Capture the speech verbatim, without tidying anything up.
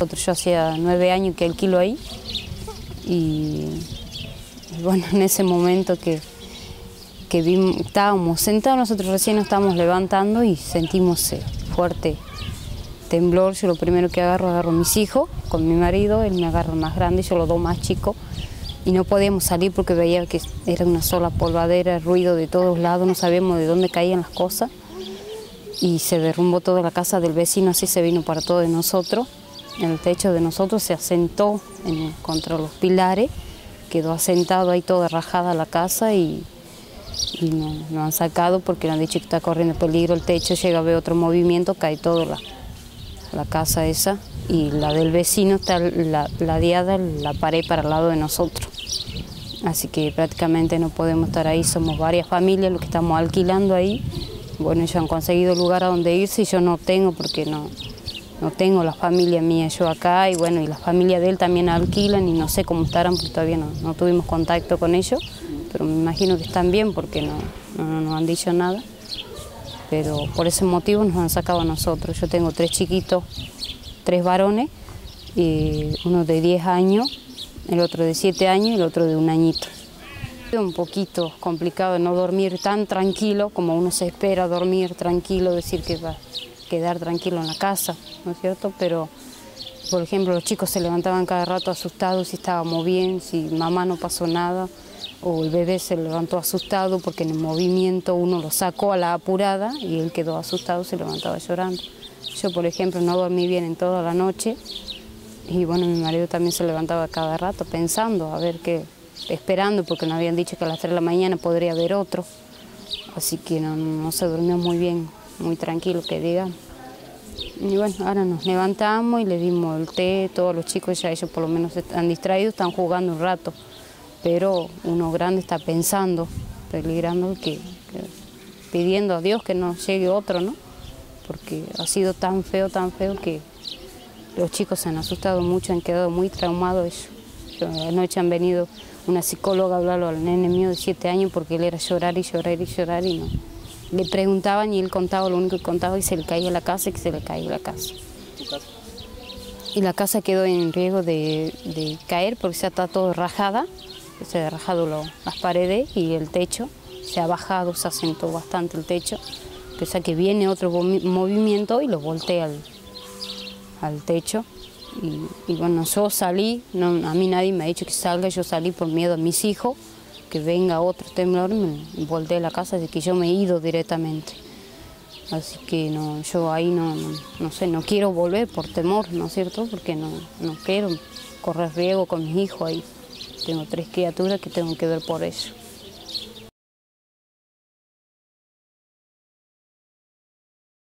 Yo hacía nueve años que alquilo ahí y, y bueno, en ese momento que, que vimos, estábamos sentados, nosotros recién nos estábamos levantando y sentimos eh, fuerte temblor. Yo lo primero que agarro, agarro a mis hijos con mi marido, él me agarra más grande, yo los dos más chicos. Y no podíamos salir porque veía que era una sola polvadera, ruido de todos lados, no sabíamos de dónde caían las cosas. Y se derrumbó toda la casa del vecino, así se vino para todos nosotros. El techo de nosotros se asentó en, contra los pilares, quedó asentado ahí toda rajada la casa y, y nos no han sacado porque nos han dicho que está corriendo peligro el techo, llega a ver otro movimiento, cae toda la, la casa esa. Y la del vecino está la, ladeada la pared para el lado de nosotros. Así que prácticamente no podemos estar ahí, somos varias familias los que estamos alquilando ahí. Bueno, ellos han conseguido lugar a donde irse y yo no tengo porque no, no tengo la familia mía yo acá y bueno, y la familia de él también alquilan y no sé cómo estarán porque todavía no, no tuvimos contacto con ellos, pero me imagino que están bien porque no, no, no nos han dicho nada. Pero por ese motivo nos han sacado a nosotros. Yo tengo tres chiquitos, tres varones, y uno de diez años, el otro de siete años y el otro de un añito. Es un poquito complicado no dormir tan tranquilo como uno se espera dormir tranquilo, decir que va a quedar tranquilo en la casa, ¿no es cierto? Pero, por ejemplo, los chicos se levantaban cada rato asustados si estábamos bien, si mamá no pasó nada, o el bebé se levantó asustado porque en el movimiento uno lo sacó a la apurada y él quedó asustado, se levantaba llorando. Yo, por ejemplo, no dormí bien en toda la noche y bueno, mi marido también se levantaba cada rato pensando, a ver qué, esperando, porque nos habían dicho que a las tres de la mañana podría haber otro. Así que no, no se durmió muy bien, muy tranquilo, que digan. Y bueno, ahora nos levantamos y le dimos el té, todos los chicos ya ellos por lo menos están distraídos, están jugando un rato, pero uno grande está pensando, peligrando, que, que, pidiendo a Dios que no llegue otro, ¿no? Porque ha sido tan feo, tan feo que los chicos se han asustado mucho, han quedado muy traumados ellos. Yo, anoche han venido una psicóloga a hablarlo al nene mío de siete años porque él era llorar y llorar y llorar y no. Le preguntaban y él contaba, lo único que contaba, y se le caía la casa y que se le caía la casa. ¿Tu casa? Y la casa quedó en riesgo de, de caer porque ya está todo rajada, se han rajado lo, las paredes y el techo, se ha bajado, se asentó bastante el techo. O sea que viene otro movimiento y lo voltea al, al techo. Y, y bueno, yo salí, no, a mí nadie me ha dicho que salga, yo salí por miedo a mis hijos, que venga otro temblor y me volteé la casa, así que yo me he ido directamente. Así que no, yo ahí no, no, no sé, no quiero volver por temor, ¿no es cierto? Porque no, no quiero correr riesgo con mis hijos ahí. Tengo tres criaturas que tengo que ver por eso.